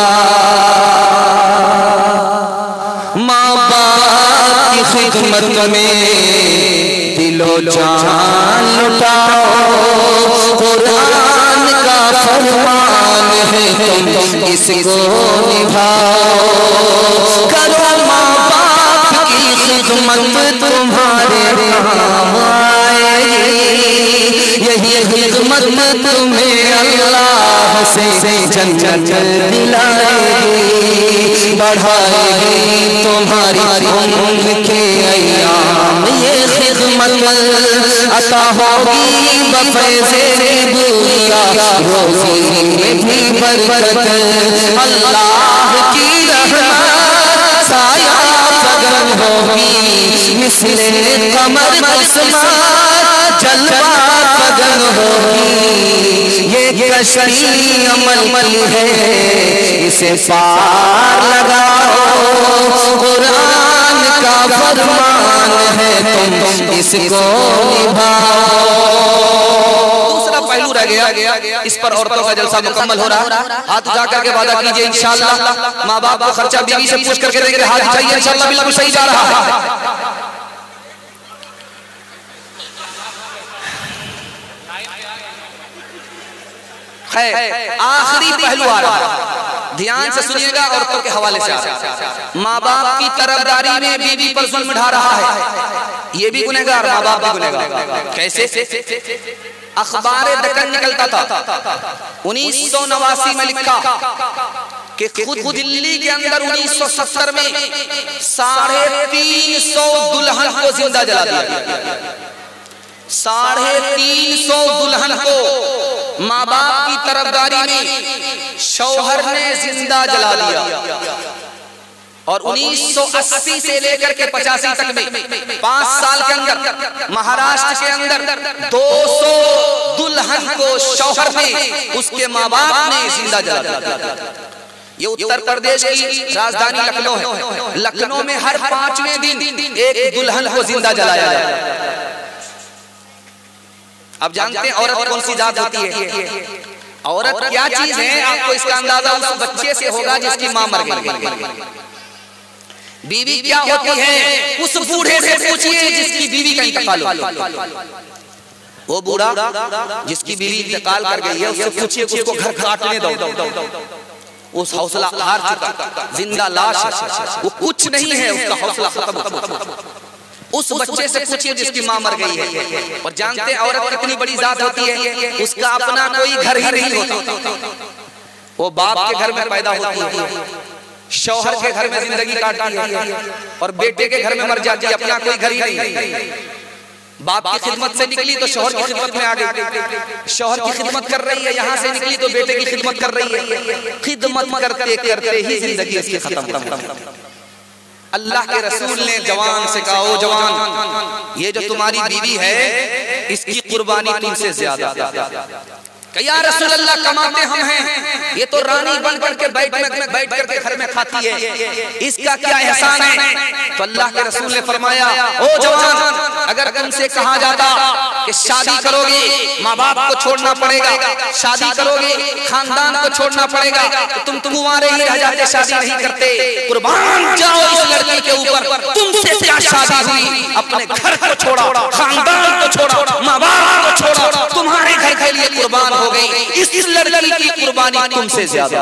Speaker 2: माँ बाप की खिदमत में दिलो जान लुटाओ, कुरान का फरमान है तुम इसको निभाओ। करो माँ बाप की खिदमत तुम्हारे काम आएगी, यही खिदमत तुम्हें अल्लाह से जन्नत दिलाएगी, बढ़ाएगी तुम्हारी उम्र के अय्याम। ये खिदमत अता होगी बफैज़े बुनिया, रोज़ी में भी बरकत, अल्लाह की रहमत साया फगन होगी, मिसले कमर बसमात जलवा फगन होगी। ये कश्ती अमल की है, इसे पार लगाओ, कुरान का फरमान है तुम इसको निभाओ।
Speaker 1: दूसरा पहलू रह गया, इस पर औरतों का जलसा मुकम्मल हो रहा। हाथ उठा करके वादा कीजिए इंशाअल्लाह माँ बाप को खर्चा बीवी से पूछ करके देंगे। हाथ उठाइए, इंशाअल्लाह बिल्कुल सही जा रहा है। आखिरी पहलू आ रहा है, ध्यान से सुनिएगा, औरतों के हवाले से। माँ बाप की तरफदारी में बीवी पर जुल्म ढा रहा है, ये भी गुनहगार, माँ बाप भी गुनहगार। कैसे? अखबार दक्कन निकलता था उन्नीस सौ नवासी में लिखा कि खुद दिल्ली के अंदर उन्नीस सौ सत्तर में साढ़े तीन सौ दुल्हन को जिंदा जला दिया। साढ़े तीन सौ दुल्हन को माँ बाप की तरफदारी में शौहर ने जिंदा जला दिया। और उन्नीस सौ अस्सी से लेकर के पचासी तक में पांच साल के अंदर महाराष्ट्र के अंदर दो सौ दुल्हन को शौहर ने, उसके माँ बाप ने जिंदा जला दिया। ये उत्तर प्रदेश की राजधानी लखनऊ है। लखनऊ में हर पांचवें दिन एक दुल्हन को जिंदा जलाया जाए। अब जानते हैं औरत कौन सी जात होती है? औरत क्या चीज है, आपको इसका अंदाजा उस बच्चे से होगा जिसकी मां मर गई। बीवी क्या होती है, उस बूढ़े से पूछिए जिसकी बीवी का इंतकाल हो। वो बूढ़ा जिसकी बीवी इंतकाल कर गई है, उससे पूछिए उसको घर काटने दो। उस हौसला हार चुका, जिंदा लाश, वो कुछ नहीं है, उसका हौसला खत्म। उस बच्चे से पूछिए जिसकी मां मर गई है। और जानते हैं औरत कितनी बड़ी जात होती है, उसका अपना कोई घर ही नहीं होता। वो बाप के घर में पैदा होती है, शौहर के घर में जिंदगी काटती है, और बेटे के घर में मर जाती है, अपना कोई घर ही नहीं। बाप की खिदमत से निकली तो शौहर की खिदमत में आ गई, शौहर की खिदमत कर रही है, यहाँ से निकली तो बेटे की खिदमत कर रही है। खिदमत करते करते ही जिंदगी इसकी खत्म। अल्लाह के रसूल ने जवान से कहा, ओ जवान, ये जो तुम्हारी बीवी है इसकी कुर्बानी तुमसे ज्यादा। या रसूल अल्लाह, कमाते हम हैं, ये तो रानी बन करके बैठ में बैठ करके घर में खाती है, इसका क्या एहसान है? तो अल्लाह के रसूल ने फरमाया, ओ जवान, अगर तुमसे कहा जाता कि शादी करोगे माँ बाप को छोड़ना पड़ेगा, शादी करोगे खानदान को छोड़ना पड़ेगा, तो तुम कुंवारे ही रह जाते, शादी नहीं करते। कुर्बान जाओ इस लड़की के ऊपर, तुमसे क्या शादी हुई? अपने घर को छोड़ा, खानदान को छोड़ा, माँ बाप को छोड़ा, तुम्हारे घर के लिए कुर्बान हो गई। इस लड़की की कुर्बानी तुमसे ज्यादा।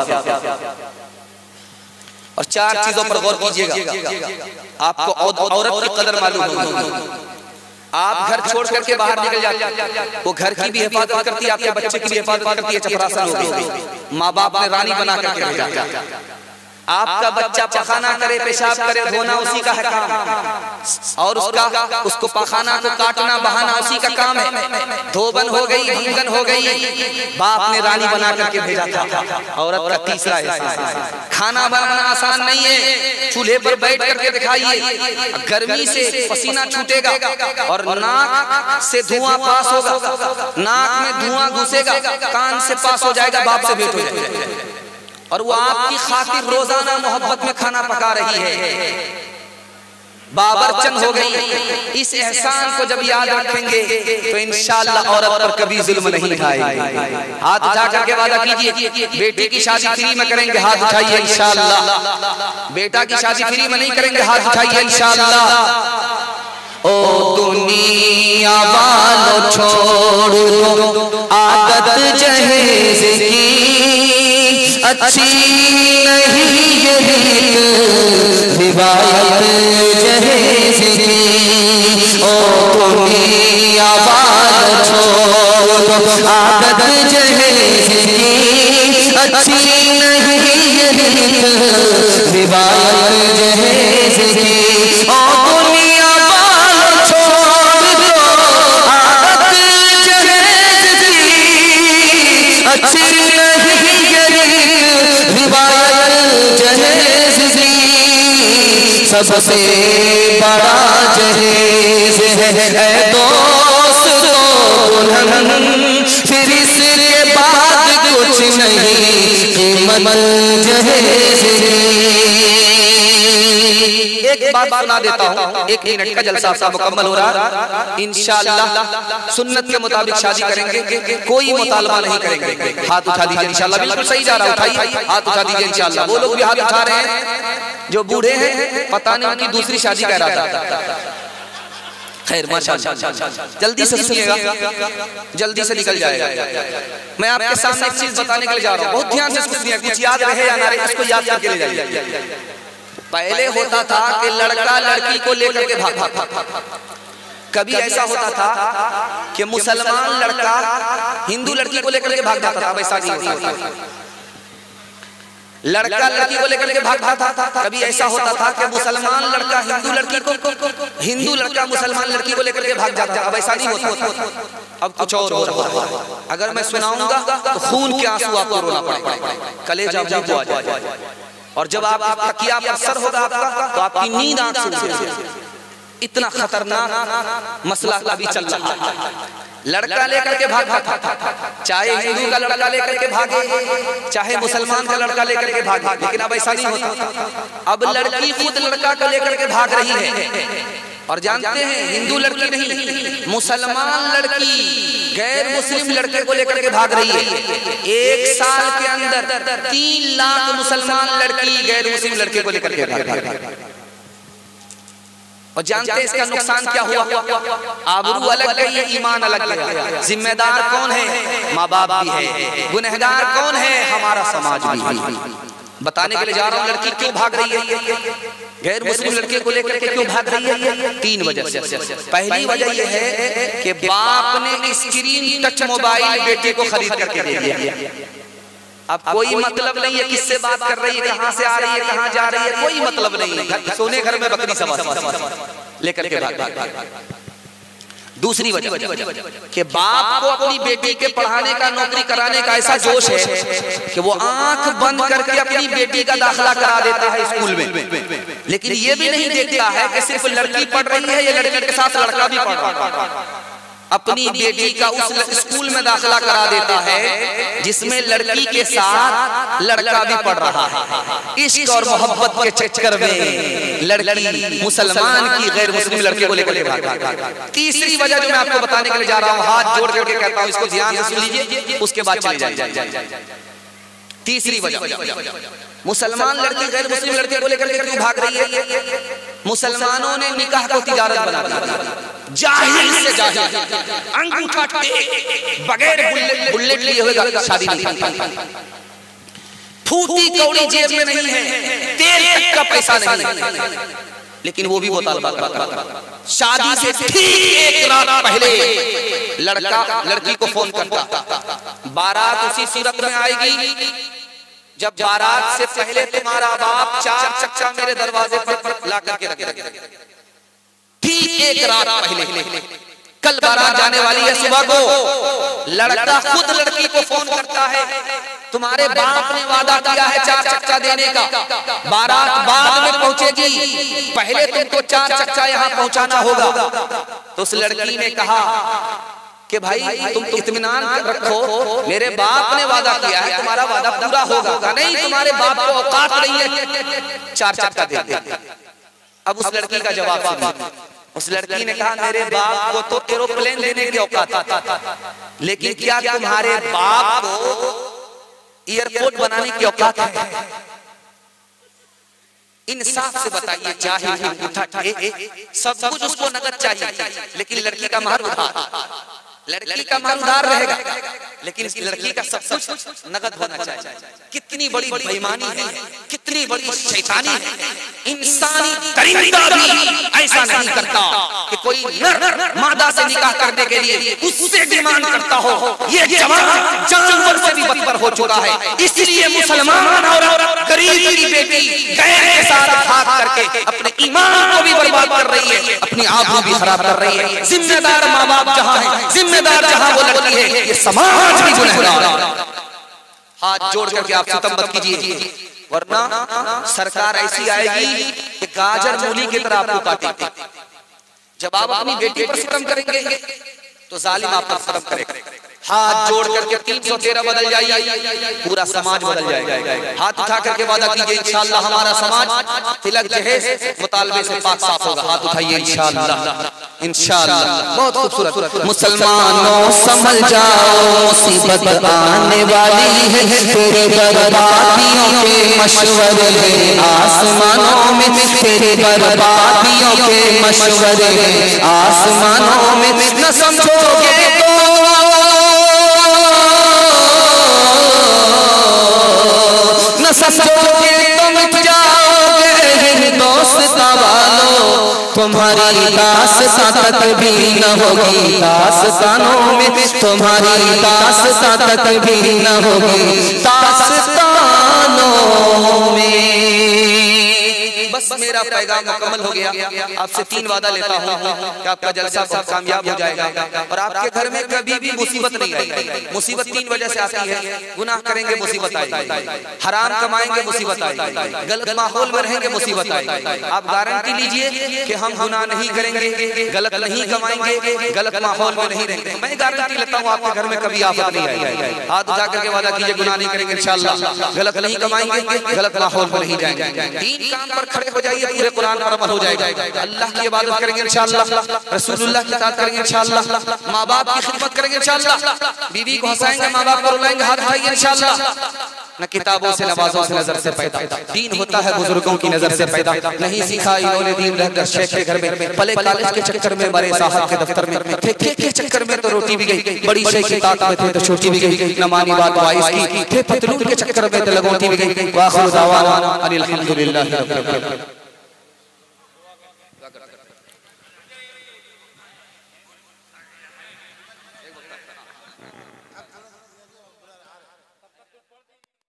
Speaker 1: और चार चीजों पर गौर कीजिएगा, आपको औरत की कदर मालूम होगी। आप घर छोड़ करके बाहर निकल जाते, वो घर की भी हिफाजत करती है, आपके बच्चे की भी हिफाजत करती है, चपरासन हो गई, माँ बाप ने रानी बना करके रखा। आपका बच्चा पखाना करे, पेशाब करे, धोना उसी का है काम, और उसका उसको पखाना को काटना बहाना उसी का काम है। धोबन हो गई, भंगन हो गई, बाप ने रानी बना करके भेजा था। औरत का तीसरा है खाना बनाना आसान नहीं है। चूल्हे पर बैठ करके दिखाइए, गर्मी से पसीना छूटेगा और नाक से धुआं पास होगा, नाक में धुआं घुसेगा, कान से पास हो जाएगा, बाप से भेंट हो जाएगा, और वो आपकी खातिर रोजाना मोहब्बत में खाना पका रही है, बाबरचन हो गई। इस एहसान को जब याद रखेंगे तो इंशाअल्लाह औरत पर कभी जुल्म नहीं उठाएगी। हाथ उठा करके वादा कीजिए, बेटी की शादी फ्री में करेंगे, हाथ उठाइए इंशाअल्लाह। बेटा की शादी फ्री में नहीं करेंगे, हाथ उठाइए इंशाअल्लाह। ओ दुनिया वालों छोड़ दो आदत जहेज की, अच्छी नहीं ये रिवायत जहेज की। ओ दुनिया वालों छोड़ दो आदत जहेज की, अच्छी नहीं ये रिवायत जहेज की। ओ दुनिया वालों छोड़ दो आदत जहेज की, अच्छी नहीं ये रिवायत जहेज की। सबसे बड़ा जहेज है दोस्त तो दुल्हन, फिर इसके बाद कुछ नहीं कीमत जहेज की। एक बात सुना देता हूँ, एक मिनट का जलसा सा मुकम्मल हो रहा। इंशाअल्लाह सुन्नत के मुताबिक शादी करेंगे, कोई मुतालबा नहीं करेंगे। हाथ उठा दीजिए इंशाअल्लाह, बिल्कुल सही जा रहा है, उठाइए हाथ उठा दीजिए इंशाअल्लाह। वो लोग भी हाथ उठा रहे हैं जो बूढ़े हैं, पता नहीं उनकी दूसरी शादी का इरादा था। खैर माशाअल्लाह, जल्दी से सुनिएगा, जल्दी से निकल जाएगा। मैं आपके सामने एक चीज बताने के लिए जा रहा हूँ, बहुत ध्यान से सुनिए, कुछ याद रहे या ना रहे इसको याद करके ले जाइए। पहले होता था कि लड़का लड़की को लेकर के भागता था। कभी ऐसा होता था कि मुसलमान लड़का हिंदू लड़की को लेकर के भाग जाता था, वैसा नहीं होता था। लड़का लड़की को लेकर के भागता था। कभी ऐसा होता था कि मुसलमान लड़का हिंदू लड़की को, हिंदू लड़का मुसलमान लड़की को लेकर के भाग जाता था, अब ऐसा नहीं होता। अब कुछ और हो रहा है। अगर मैं सुनाऊंगा तो खून के आंसू आपको रोना पड़ेगा, कलेजा आ जाए, और जब आप तकिया पर सर होगा आपका तो आपकी नींद आंख से उड़ेगी। इतना खतरनाक मसला अभी चल रहा है। लड़का लेकर के भागा था, चाहे हिंदू का लड़का लेकर के भागे, चाहे मुसलमान का लड़का लेकर के भागे, लेकिन अब ऐसा नहीं होता। अब लड़की खुद लड़का को लेकर के भाग रही है, और जानते हैं हिंदू लड़की नहीं, मुसलमान लड़की गैर मुस्लिम लड़के को लेकर के भाग रही है। एक साल के अंदर तीन लाख मुसलमान लड़की गैर मुस्लिम लड़के को लेकर के भाग रही है। और जानते हैं इसका नुकसान क्या हुआ? आबरू अलग गई, ईमान अलग गया। जिम्मेदार कौन है? माँ बाप भी है। गुनहगार कौन है? हमारा समाज भी है। बताने के लिए जा रहा हूँ, लड़की क्यों भाग रही है, गैर मुस्लिम लड़के को लेकर के क्यों भाग रही है? तीन वजह से। पहली वजह यह है कि बाप ने स्क्रीन टच मोबाइल बेटे को खरीद करके दे दिया। अब कोई मतलब नहीं है किससे बात कर रही है, कहाँ से आ रही है, कहाँ जा रही है, कोई मतलब नहीं है। सोने घर में बकरी सवा लेकर के भाग। दूसरी वजह कि बाप को अपनी बेटी के पढ़ाने का, नौकरी कराने का ऐसा जोश है कि वो आंख बंद करके अपनी बेटी का दाखिला करा देता है स्कूल में, लेकिन ये भी नहीं देखता है कि सिर्फ लड़की पढ़ रही है या लड़की के साथ लड़का भी पढ़ रहा है। अपनी बेटी का उस स्कूल में दाखिला करा देता है जिसमें लड़की के साथ लड़का भी पढ़ रहा है। इश्क और मोहब्बत के चक्कर में लड़की मुसलमान की गैर मुस्लिम लड़के को लेकर भागा। तीसरी वजह जो मैं आपको बताने के लिए जा रहा हूँ, हाथ जोड़ करके कहता हूँ, इसको ध्यान से सुन लीजिए, उसके बाद चले जाइए। तीसरी वजह, मुसलमान लड़की गैर मुस्लिम लड़के को लेकर के क्यों भाग रही है? मुसलमानों ने निकाह को तिजारत बना दिया। जाहिल से जाहिल अंगूठा टेक बगैर बुलेट बुलेट लिए हुए शादी नहीं, फूटी कौड़ी जेब में नहीं है, तेल तक का पैसा नहीं, लेकिन वो भी मुतालबा करता। शादी से ठीक एक रात पहले लड़का लड़की को फोन करता, बारात उसी सूरत में आएगी जब बारात से पहले तुम्हारा बाप चार चक्का मेरे दरवाजे पर ला करके रख दिया, ठीक एक रात पहले, कल बारात जाने वाली है सुबह को, लड़का खुद लड़की को फोन करता है, तुम्हारे बाप ने वादा किया है चार चक्का देने का, बारात बाद में पहुंचेगी, पहले तुमको चार चक्का यहाँ पहुंचाना होगा। तो उस लड़की ने कहा कि भाई तुम तो इत्मीनान रखो, मेरे बाप ने वादा किया है, तुम्हारा वादा पूरा होगा। नहीं, तुम्हारे बाप को औकात नहीं है चार चक्का दे दे। अब उस लड़की का जवाब सुनिए। उस लड़की ने कहा मेरे बाप को तो एरोप्लेन लेने की औकात, लेकिन क्या तुम्हारे बाप को एयरपोर्ट बनाने की औकात है? इंसाफ से बताइए, चाहे उठा सब कुछ उसको नकद चाहिए, लेकिन लड़की का महर उधार, लड़की का महर उधार रहेगा, लेकिन इस लड़की का सब कुछ नकद होना चाहिए। कितनी बड़ी बेईमानी है, कितनी बड़ी शैतानी है। इंसानी दरिंदा भी ऐसा नहीं करता कि कोई नर मादा से निकाह करने के लिए उससे डिमांड करता हो। ये जवान जानवर से भी बदतर हो चुका है। इसलिए मुसलमान और गरीब की बेटी गैर के साथ हाथ करके अपने ईमान को भी बर्बाद कर रही है, अपनी आबरू भी खराब कर रही है। जिम्मेदार माँ बाप जहाँ है, जिम्मेदार जहाँ वो लड़की है, ये समाज भी गुनहगार। हाथ जोड़ करके आप सितम मत कीजिए, वरना सरकार ऐसी आएगी कि गाजर मूली की तरह आपको काटेगी। जब आप अपनी बेटी पर सितम करेंगे तो जालिम आप पर सितम करेगा। हाथ जोड़ करके तीन सौ तेरह बदल जाइए, पूरा समाज बदल जाएगा। हाथ उठा करके वादा कीजिए इंशाअल्लाह हमारा समाज तिलक जहेज मुतालबे से पाक साफ होगा। हाथ उठाइए इंशाअल्लाह, इंशाअल्लाह। बहुत खूबसूरत।
Speaker 2: मुसलमानों संभल जाओ, मुसीबत आने वाली है, तेरे बर्बादियों के मशवरे हैं आसमानों में, तेरे बर्बादियों के मशवरे हैं आसमानों में। न समझोगे तो न समझोगे तो मिट जाओगे दोस्ता वालों, तुम्हारी दास्तां तक भी न होगी दास्तानों में, तुम्हारी दास्तां तक भी न होगी दास्तानों में।
Speaker 1: बस मेरा पैगाम मुकम्मल हो गया। आपसे तीन वादा लेता हूँ कि आपका जलसा बहुत कामयाब हो जाएगा और आपके घर में कभी भी मुसीबत नहीं आएगी। मुसीबत तीन वजह से आती है, गुनाह करेंगे मुसीबत आएगी, हराम कमाएंगे मुसीबत आएगी, गलत माहौल में रहेंगे मुसीबत आएगी। आप गारंटी लीजिए कि हम गुनाह नहीं करेंगे, गलत नहीं कमाएंगे, गलत माहौल में नहीं रहेंगे। मैं गारंटी लेता हूँ आपके घर में कभी आफत नहीं आएगी। हाथ उठा करके वादा कीजिए गुनाह नहीं करेंगे इंशाअल्लाह, गलत नहीं कमाएंगे, गलत माहौल में नहीं जाएंगे। तीन काम पर खड़े हो जाइए, पूरे कुरान पर अमल हो जाएगा। अल्लाह की इबादत करेंगे इंशाअल्लाह, रसूलुल्लाह की इताअत करेंगे इंशाअल्लाह, माँ बाप की खिदमत करेंगे इंशाअल्लाह, बीवी को हंसाएंगे, माँ बाप को रुलाएंगे, हाथ उठाइए इंशाअल्लाह। न किताबों से नवाजों से नजर से पैदा, दीन होता है बुजुर्गों की नजर से पैदा। नहीं सीखा इन्होंने दीन रहकर शेख के घर में, पले कॉलेज के चक्कर में, बड़े साहब के दफ्तर में, ठेके के चक्कर में तो रोटी भी गई, बड़ी शेख की ताकत में थे तो छोटी भी गई, न मानी बात वाइस की, थे पतलून के चक्कर में तो लगोटी भी गई। वाखिर दावाना अनिल हम्दुलिल्लाहि रब्बिल आलमीन।